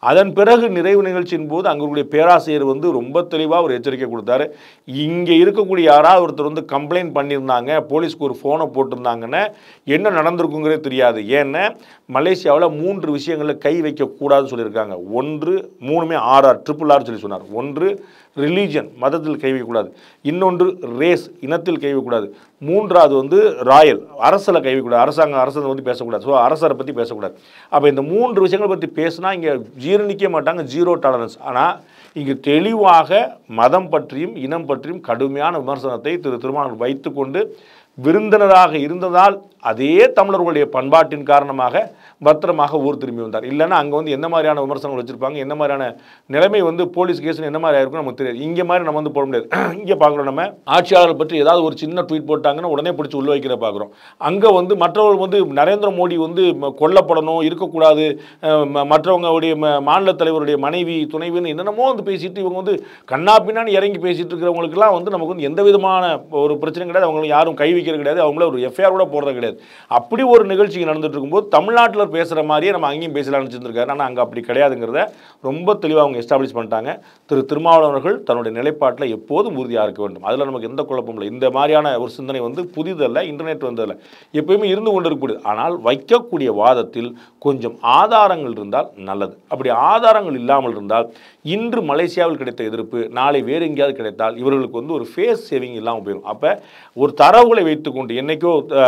அதன் பிறகு நிறைவு நிகழ்ச்சியின் போது அங்களுடைய பேராசிரியர் வந்து ரொம்ப தெளிவாக ஒரு எச்சரிக்கை கொடுத்தாரு. இங்கே இருக்கக்கூடிய யாராவது ஒருத்தர் வந்து கம்ப்ளைண்ட் பண்ணியிருந்தாங்க, போலீஸ்க்கு ஒரு ஃபோனை போட்டிருந்தாங்கன்னா என்ன நடந்திருக்குங்கிறதே தெரியாது. ஏன்னா மலேசியாவில் மூன்று விஷயங்களில் கை வைக்கக்கூடாதுன்னு சொல்லியிருக்காங்க. ஒன்று மூணுமே ஆர்ஆர் ட்ரிபிள் ஆர் சொல்லி சொன்னார். ஒன்று ரிலீஜன், மதத்தில் கை வைக்கக்கூடாது. இன்னொன்று ரேஸ், இனத்தில் கை வைக்கக்கூடாது. மூன்றாவது வந்து ராயல், அரசில் கை வைக்கக்கூடாது. அரசாங்கம் அரசை வந்து பேசக்கூடாது. ஸோ அரசரை பற்றி பேசக்கூடாது. அப்போ இந்த மூன்று விஷயங்களை பற்றி பேசினா இங்கே ஜீரணிக்க மாட்டாங்க, ஜீரோ டாலரன்ஸ். ஆனால் இங்கு தெளிவாக மதம் பற்றியும் இனம் பற்றியும் கடுமையான விமர்சனத்தை திரு திருமாவளவன் வைத்துக்கொண்டு விருந்தினராக இருந்ததால் அதே தமிழர்களுடைய பண்பாட்டின் காரணமாக பத்திரமாக ஊர் திரும்பி வந்தார். இல்லைன்னா அங்கே வந்து என்ன மாதிரியான விமர்சனங்கள் வச்சுருப்பாங்க, என்ன மாதிரியான நிலைமை வந்து போலீஸ் கேஸில் என்ன மாதிரி ஆயிருக்கும் நமக்கு தெரியாது. இங்கே மாதிரி நம்ம வந்து போட முடியாது. இங்கே பார்க்குறோம், நம்ம ஆட்சியாளர்கள் பற்றி ஏதாவது ஒரு சின்ன ட்வீட் போட்டாங்கன்னா உடனே பிடிச்சி உள்ள வைக்கிற பார்க்குறோம். அங்கே வந்து மற்றவர்கள் வந்து நரேந்திர மோடி வந்து கொல்லப்படணும், இருக்கக்கூடாது, மற்றவங்களுடைய மாநில தலைவருடைய மனைவி துணைவின்னு என்னென்னமோ வந்து பேசிட்டு இவங்க வந்து கண்ணா பின்னான்னு இறங்கி பேசிட்டு இருக்கிறவங்களுக்குலாம் வந்து நமக்கு வந்து எந்த விதமான ஒரு பிரச்சனையும் கிடையாது. அவங்களுக்கு யாரும் கை வைக்கிறது கிடையாது, அவங்கள ஒரு எஃப்ஐஆர் கூட போடுறது கிடையாது. அப்படி ஒரு நிகழ்ச்சி நடந்துட்டு இருக்கும்போது தமிழ்நாட்டில் பேசுகிற மாதிரியே நம்ம அங்கேயும் பேசலாம்னு வச்சிருக்காரு. ஆனால் அங்கே அப்படி கிடையாதுங்கிறத ரொம்ப தெளிவாக அவங்க எஸ்டாப்ளிஷ் பண்ணிட்டாங்க. திரு திருமாவளவன் அவர்கள் தன்னுடைய நிலைப்பாட்டில் எப்போதும் உறுதியாக இருக்க வேண்டும். அதில் நமக்கு எந்த குழப்பமும் இல்லை. இந்த மாதிரியான ஒரு சிந்தனை வந்து புதிதல்ல, இன்டர்நெட் வந்ததில்லை, எப்பயுமே இருந்து கொண்டு இருக்கக்கூடியது. ஆனால் வைக்கக்கூடிய வாதத்தில் கொஞ்சம் ஆதாரங்கள் இருந்தால் நல்லது. அப்படி ஆதாரங்கள் இல்லாமல் இருந்தால் இன்று மலேசியாவில் கிடைத்த எதிர்ப்பு நாளை வேறு எங்கேயாவது கிடைத்தால் இவர்களுக்கு வந்து ஒரு ஃபேஸ் சேவிங் இல்லாமல் போயிடும். அப்போ ஒரு தரவுகளை வைத்துக்கொண்டு என்னைக்கோ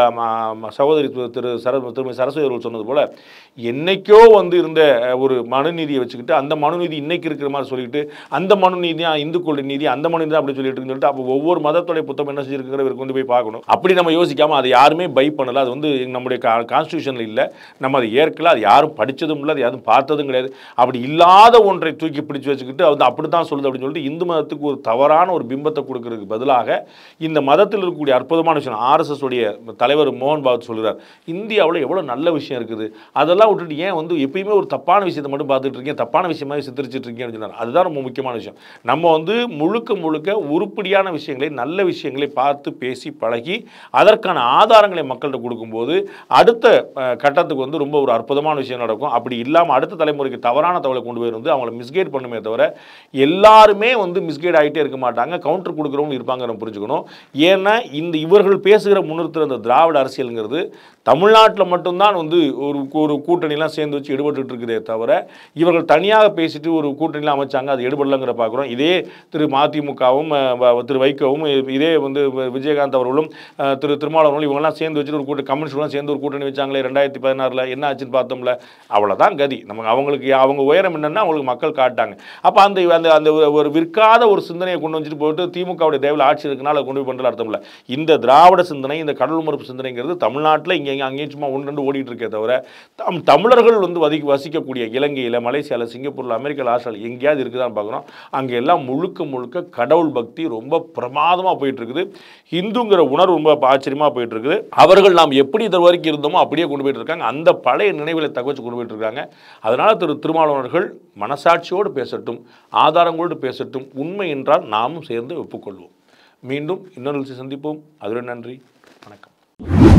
சகோதரி திரு சர திருமதி சரஸ்வதி அவர்கள் சொன்னது போல என்னைக்கோ வந்து இருந்த ஒரு மனுநீதியை வச்சுக்கிட்டு அந்த மனுநீதி இன்னைக்கு இருக்கிற மாதிரி சொல்லிட்டு அந்த மனுநீதியா இந்துக்களுடைய நீதி, அந்த மனுநீதி அப்படி சொல்லிட்டு சொல்லிட்டு அப்போ ஒவ்வொரு மதத்துடைய புத்தகம் என்ன செஞ்சிருக்கிற இவருக்கு வந்து போய் பார்க்கணும். அப்படி நம்ம யோசிக்காமல் அதை யாருமே பை பண்ணல. அது வந்து நம்முடைய கான்ஸ்டியூஷனில் இல்லை, நம்ம அதை ஏற்கல, அது யாரும் படித்ததும் இல்லை, அது யாரும் பார்த்ததும் கிடையாது. அப்படி இல்லாத ஒன்றை தூக்கி பிடிச்சு வச்சுக்கிட்டு வந்து அப்படி தான் சொல்லுது அப்படின்னு சொல்லிட்டு இந்து மதத்துக்கு ஒரு தவறான ஒரு பிம்பத்தை கொடுக்கறதுக்கு பதிலாக இந்த மதத்தில் இருக்கக்கூடிய அற்புதமான விஷயம் ஆர்எஸ்எஸ் உடைய தலைவர் மோகன் பாகவத் சொல்கிறார், இந்தியாவில் எவ்வளோ நல்ல விஷயம் இருக்குது, அதெல்லாம் விட்டுட்டு ஏன் வந்து எப்பயுமே ஒரு தப்பான விஷயத்தை மட்டும் பார்த்துட்டு இருக்கீங்க, தப்பான விஷயம் மாதிரி சித்தரிச்சிட்டு இருக்கீங்கன்னு சொன்னார். அதுதான் ரொம்ப முக்கியமான விஷயம். நம்ம வந்து முழுக்க முழுக்க உருப்படியான விஷயங்களை, நல்ல விஷயங்களை பார்த்து பேசி பழகி அதற்கான ஆதாரங்களை மக்கள்கிட்ட கொடுக்கும்போது அடுத்த கட்டத்துக்கு வந்து ரொம்ப ஒரு அற்புதமான விஷயம் நடக்கும். அப்படி இல்லாமல் அடுத்த தலைமுறைக்கு தவறான தகவலை கொண்டு போய் வந்து அவங்களை மிஸ்கைட் பண்ணுமே தவிர எல்லாருமே வந்து மிஸ்கைட் ஆகிட்டே இருக்க மாட்டாங்க, கவுண்டர் கொடுக்குறவங்க இருப்பாங்க, நம்ம புரிஞ்சுக்கணும். ஏன்னா இந்த இவர்கள் பேசுகிற முன்னிறுத்துகிற அந்த திராவிட அரசியலுங்கிறது தமிழ்நாட்டில் மட்டும்தான் வந்து ஒரு ஒரு கூட்டணிலாம் சேர்ந்து வச்சு எடுபட்டு இருக்குதே தவிர இவர்கள் தனியாக பேசிட்டு ஒரு கூட்டணிலாம் அமைச்சாங்க, அது எடுபடலைங்கிற பார்க்குறோம். இதே திரு மதிமுகவும் திரு வைகோவும் இதே வந்து விஜயகாந்த் அவர்களும் திரு திருமாவளவர்களும் இவங்கெல்லாம் சேர்ந்து வச்சுட்டு ஒரு கூட்டணி கம்யூனிஸ்ட்லாம் சேர்ந்து ஒரு கூட்டணி வச்சாங்களே ரெண்டாயிரத்தி பதினாறில் என்ன ஆச்சுன்னு பார்த்தோம்ல. அவ்வளோதான் கதி. நமக்கு அவங்களுக்கு அவங்க உயரம் என்னென்னா அவங்களுக்கு மக்கள் காட்டாங்க. அப்போ அந்த அந்த அந்த ஒரு விற்காத ஒரு சிந்தனையை கொண்டு வந்துட்டு போயிட்டு திமுகவுடைய தேவையில் ஆட்சி இருக்குனால கொண்டு போய் பண்ணுறது அர்த்தம் இல்லை. இந்த திராவிட சிந்தனை, இந்த கடல் மறுப்பு சிந்தனைங்கிறது தமிழ்நாட்டில் இங்கே அங்கேயும் சும்மா ஒன்று ரெண்டு ஓடிட்டு இருக்கே தவிர தம் தமிழர்கள் வந்து வதி வசிக்கக்கூடிய இலங்கையில், மலேசியாவில், சிங்கப்பூரில், அமெரிக்காவில், ஆஸ்திரேலியா எங்கேயாவது இருக்குதான்னு பார்க்குறோம். அங்கே எல்லாம் முழுக்க முழுக்க கடவுள் பக்தி ரொம்ப பிரமாதமாக போயிட்டு இருக்குது. இந்துங்கிற உணர்வு ரொம்ப ஆச்சரியமாக போயிட்டு இருக்குது. அவர்கள் நாம் எப்படி இது வரைக்கும் இருந்தோமோ அப்படியே கொண்டு போயிட்டு இருக்காங்க. அந்த பழைய நினைவுகளை தகவச்சு கொண்டு போயிட்டு இருக்காங்க. அதனால் திரு திருமாவளவர்கள் மனசாட்சியோடு பேசட்டும், ஆதாரங்களோடு பேசட்டும். உண்மை என்றால் நாமும் சேர்ந்து ஒப்புக்கொள்வோம். மீண்டும் இன்னொரு சந்திப்போம். அதுவரை நன்றி, வணக்கம்.